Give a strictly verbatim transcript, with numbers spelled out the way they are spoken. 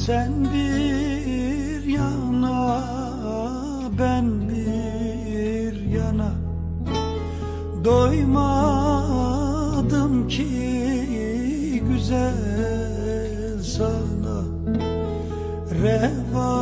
Sen bir yana, ben bir yana, doymadım ki güzel sana. Reva